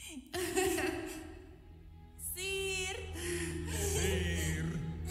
Сыр. Сыр.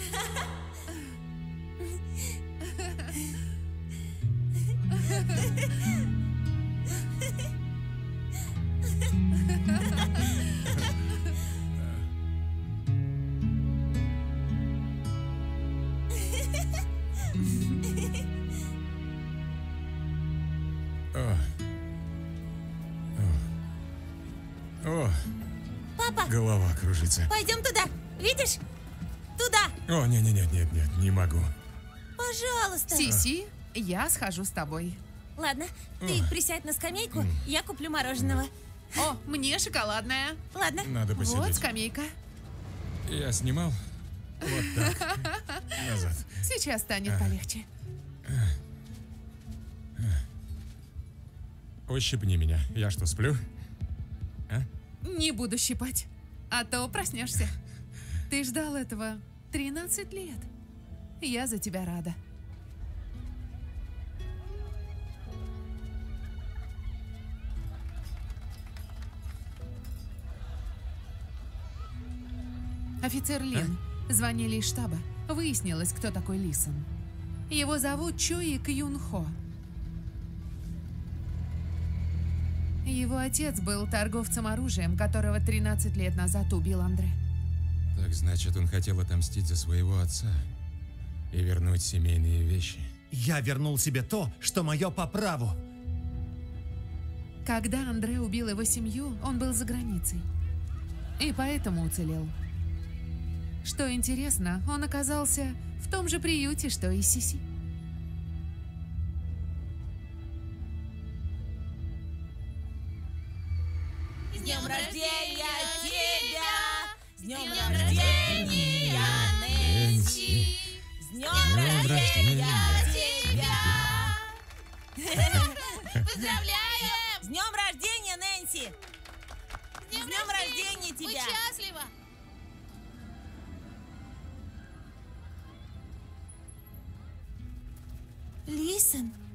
О, Папа, голова кружится. пойдем туда. Видишь? Туда. О, нет, не могу. Пожалуйста. Сиси, я схожу с тобой. Ладно, ты присядь на скамейку, я куплю мороженого. О, мне шоколадное. Ладно. Надо Вот посидеть. скамейка. Я снимал. Вот так. Назад. Сейчас станет полегче. Ущипни меня. Я что, сплю? Не буду щипать, а то проснешься. Ты ждал этого 13 лет. Я за тебя рада. Офицер Лин. Звонили из штаба. Выяснилось, кто такой Лисон. Его зовут Чои Кьюн Хо. Его отец был торговцем оружием, которого 13 лет назад убил Андре. Так значит, он хотел отомстить за своего отца и вернуть семейные вещи. Я вернул себе то, что мое по праву. Когда Андре убил его семью, он был за границей. И поэтому уцелел. Что интересно, он оказался в том же приюте, что и Сиси. С днем рождения тебя! С днем рождения, Нэнси! С днем рождения тебя! Поздравляем! С днем рождения, Нэнси! С днем рождения тебя! Будь счастлива! Лисон,